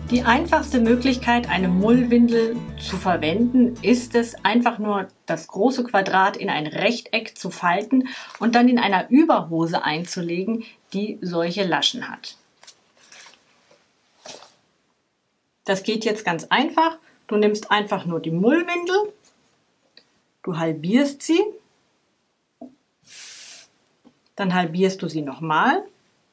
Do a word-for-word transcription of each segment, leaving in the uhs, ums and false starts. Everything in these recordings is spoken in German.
Die einfachste Möglichkeit, eine Mullwindel zu verwenden, ist es, einfach nur das große Quadrat in ein Rechteck zu falten und dann in einer Überhose einzulegen, die solche Laschen hat. Das geht jetzt ganz einfach. Du nimmst einfach nur die Mullwindel, du halbierst sie, dann halbierst du sie nochmal.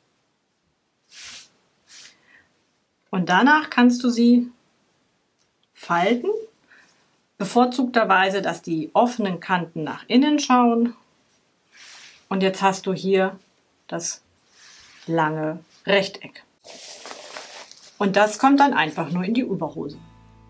Und danach kannst du sie falten, bevorzugterweise, dass die offenen Kanten nach innen schauen. Und jetzt hast du hier das lange Rechteck. Und das kommt dann einfach nur in die Überhose.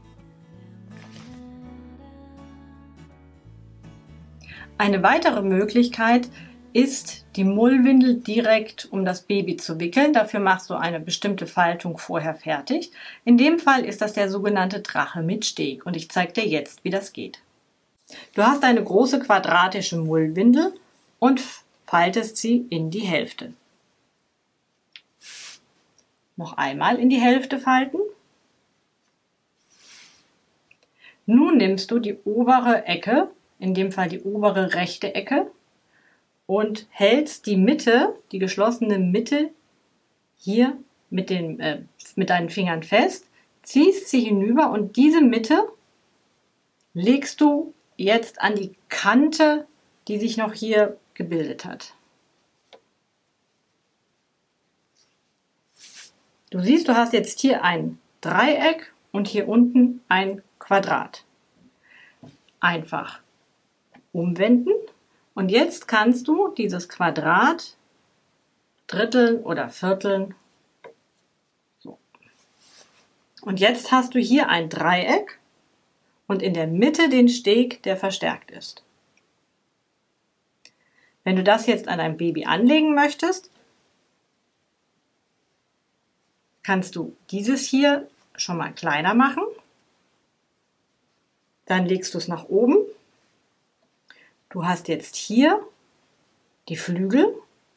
Eine weitere Möglichkeit ist, die Mullwindel direkt um das Baby zu wickeln. Dafür machst du eine bestimmte Faltung vorher fertig. In dem Fall ist das der sogenannte Drache mit Steg und ich zeige dir jetzt, wie das geht. Du hast eine große quadratische Mullwindel und faltest sie in die Hälfte. Noch einmal in die Hälfte falten. Nun nimmst du die obere Ecke, in dem Fall die obere rechte Ecke, und hältst die Mitte, die geschlossene Mitte, hier mit, den, äh, mit deinen Fingern fest, ziehst sie hinüber und diese Mitte legst du jetzt an die Kante, die sich noch hier gebildet hat. Du siehst, du hast jetzt hier ein Dreieck und hier unten ein Quadrat. Einfach umwenden. Und jetzt kannst du dieses Quadrat dritteln oder vierteln. So. Und jetzt hast du hier ein Dreieck und in der Mitte den Steg, der verstärkt ist. Wenn du das jetzt an dein Baby anlegen möchtest, kannst du dieses hier schon mal kleiner machen. Dann legst du es nach oben. Du hast jetzt hier die Flügel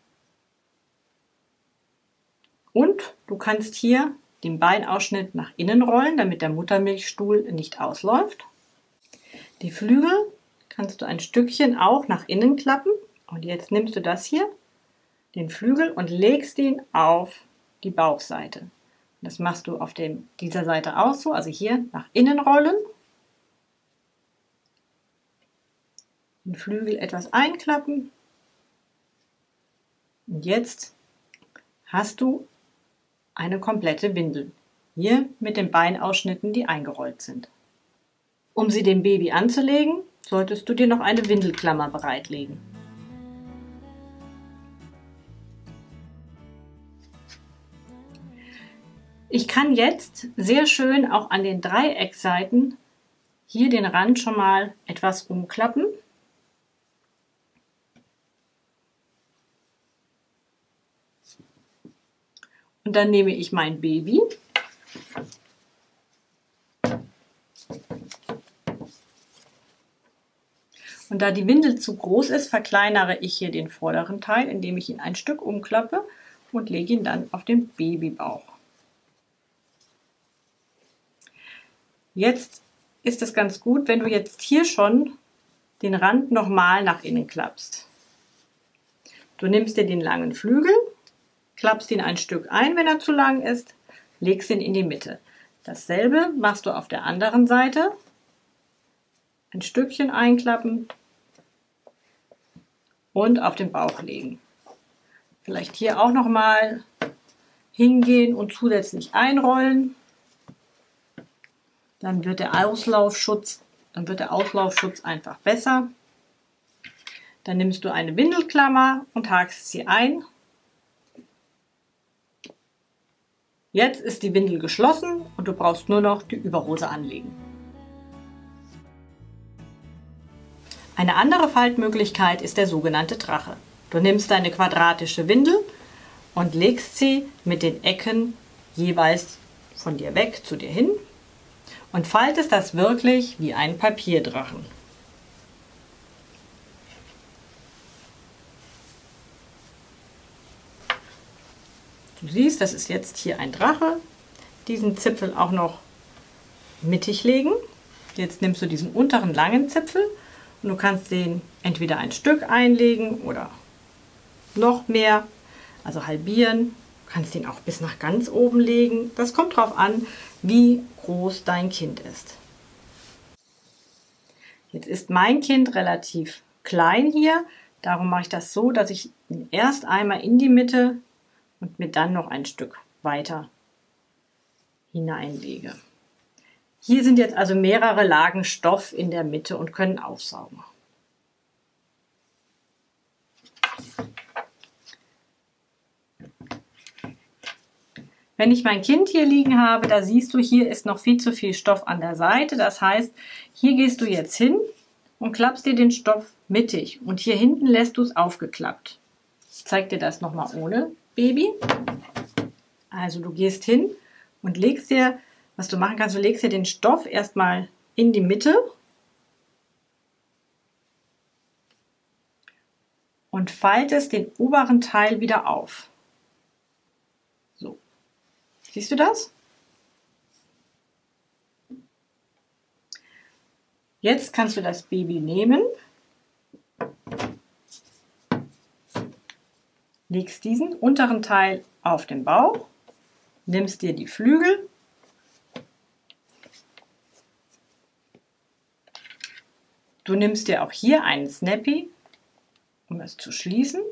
und du kannst hier den Beinausschnitt nach innen rollen, damit der Muttermilchstuhl nicht ausläuft. Die Flügel kannst du ein Stückchen auch nach innen klappen und jetzt nimmst du das hier, den Flügel, und legst ihn auf die Bauchseite. Das machst du auf dem, dieser Seite auch so, also hier nach innen rollen. Den Flügel etwas einklappen und jetzt hast du eine komplette Windel, hier mit den Beinausschnitten, die eingerollt sind. Um sie dem Baby anzulegen, solltest du dir noch eine Windelklammer bereitlegen. Ich kann jetzt sehr schön auch an den Dreieckseiten hier den Rand schon mal etwas umklappen. Und dann nehme ich mein Baby und da die Windel zu groß ist, verkleinere ich hier den vorderen Teil, indem ich ihn ein Stück umklappe und lege ihn dann auf den Babybauch. Jetzt ist es ganz gut, wenn du jetzt hier schon den Rand nochmal nach innen klappst. Du nimmst dir den langen Flügel, klappst ihn ein Stück ein, wenn er zu lang ist, legst ihn in die Mitte. Dasselbe machst du auf der anderen Seite. Ein Stückchen einklappen und auf den Bauch legen. Vielleicht hier auch noch mal hingehen und zusätzlich einrollen. Dann wird der Auslaufschutz, dann wird der Auslaufschutz einfach besser. Dann nimmst du eine Windelklammer und hakst sie ein. Jetzt ist die Windel geschlossen und du brauchst nur noch die Überhose anlegen. Eine andere Faltmöglichkeit ist der sogenannte Drache. Du nimmst deine quadratische Windel und legst sie mit den Ecken jeweils von dir weg zu dir hin und faltest das wirklich wie ein Papierdrachen. Du siehst, das ist jetzt hier ein Drache. diesen Zipfel auch noch mittig legen. Jetzt nimmst du diesen unteren langen Zipfel und du kannst den entweder ein Stück einlegen oder noch mehr, also halbieren. Du kannst den auch bis nach ganz oben legen. Das kommt darauf an, wie groß dein Kind ist. Jetzt ist mein Kind relativ klein hier, darum mache ich das so, dass ich ihn erst einmal in die Mitte und mir dann noch ein Stück weiter hineinlege. Hier sind jetzt also mehrere Lagen Stoff in der Mitte und können aufsaugen. Wenn ich mein Kind hier liegen habe, da siehst du, hier ist noch viel zu viel Stoff an der Seite. Das heißt, hier gehst du jetzt hin und klappst dir den Stoff mittig. Und hier hinten lässt du es aufgeklappt. Ich zeige dir das nochmal ohne Baby. Also du gehst hin und legst dir, was du machen kannst, du legst dir den Stoff erstmal in die Mitte. Und faltest den oberen Teil wieder auf. So. Siehst du das? Jetzt kannst du das Baby nehmen, legst diesen unteren Teil auf den Bauch, nimmst dir die Flügel, du nimmst dir auch hier einen Snappy, um es zu schließen.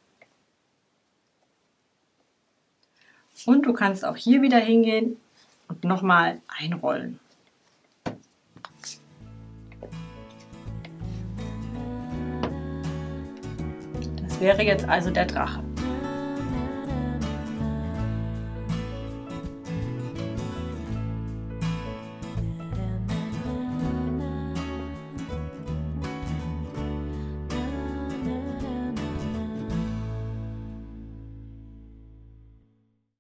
Und du kannst auch hier wieder hingehen und nochmal einrollen. Das wäre jetzt also der Drache.